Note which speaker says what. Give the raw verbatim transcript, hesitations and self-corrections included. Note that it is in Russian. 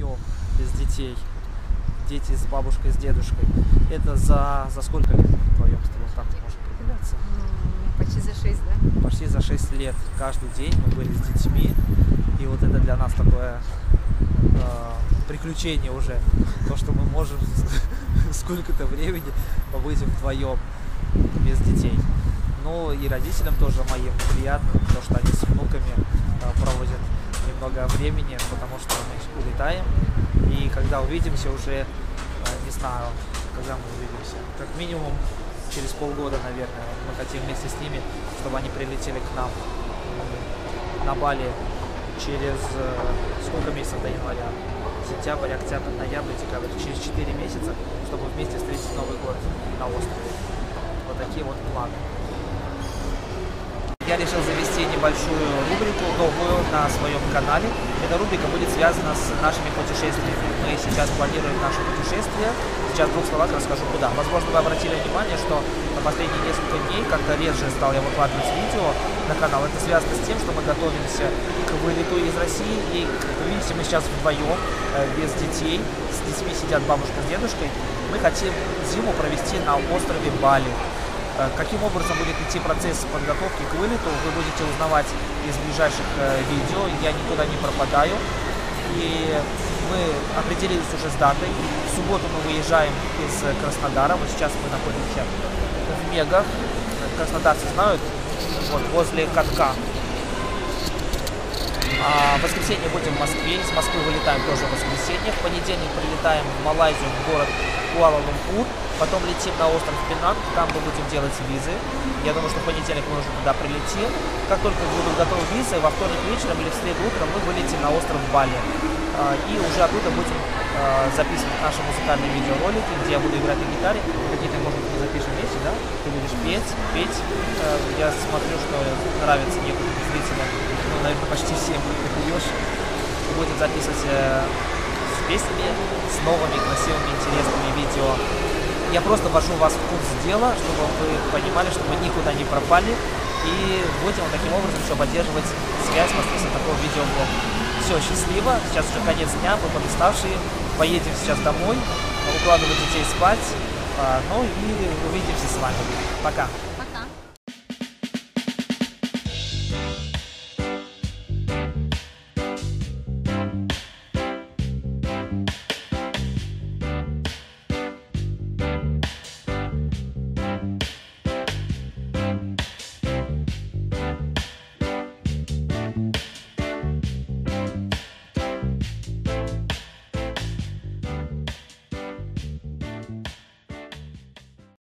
Speaker 1: днем без детей. Дети с бабушкой, с дедушкой. Это за, за сколько лет вдвоем с тобой так может определяться?
Speaker 2: Почти за шесть, да?
Speaker 1: Почти за шесть лет. Каждый день мы были с детьми. И вот это для нас такое э, приключение уже. То, что мы можем сколько-то времени побыть вдвоем без детей. Ну и родителям тоже моим приятно, то, что они с внуками э, проводят немного времени, потому что мы улетаем. И когда увидимся уже, э, не знаю, когда мы увидимся, как минимум через полгода, наверное, мы хотим вместе с ними, чтобы они прилетели к нам на Бали через э, сколько месяцев до января? Сентябрь, октябрь, ноябрь, декабрь. Через четыре месяца, чтобы вместе встретить Новый год на острове. Вот такие вот планы. Я решил завести небольшую рубрику, новую на своем канале. Эта рубрика будет связана с нашими путешествиями. Мы сейчас планируем наше путешествие. Сейчас в двух словах расскажу, куда. Возможно, вы обратили внимание, что на последние несколько дней как-то реже стал я выкладывать видео на канал. Это связано с тем, что мы готовимся к вылету из России. И, как вы видите, мы сейчас вдвоем, без детей. С детьми сидят бабушка с дедушкой. Мы хотим зиму провести на острове Бали. Каким образом будет идти процесс подготовки к вылету, вы будете узнавать из ближайших видео. Я никуда не пропадаю. И мы определились уже с датой. В субботу мы выезжаем из Краснодара. Вот сейчас мы находимся в Мегах. Краснодарцы знают, вот возле катка. А в воскресенье будем в Москве. Из Москвы вылетаем тоже в воскресенье. В понедельник прилетаем в Малайзию, в город Куала-Лумпур. Потом летим на остров Пенанг, там мы будем делать визы. Я думаю, что в понедельник мы уже туда прилетим. Как только будут готовы визы, во вторник вечером или в среду утром мы вылетим на остров Бали. И уже оттуда будем записывать наши музыкальные видеоролики, где я буду играть на гитаре. Какие-то, может быть, мы запишем вместе, да? Ты будешь петь, петь. Я смотрю, что нравится некоторым зрителям. Ну, наверное, почти всем, как ты пьешь. Будем записывать с песнями, с новыми, красивыми, интересными видео. Я просто ввожу вас в курс дела, чтобы вы понимали, что мы никуда не пропали. И будем таким образом еще поддерживать связь посредством такого видеоблога. Все, счастливо. Сейчас уже конец дня, мы подуставшие. Поедем сейчас домой, укладывать детей спать. Ну и увидимся с вами. Пока.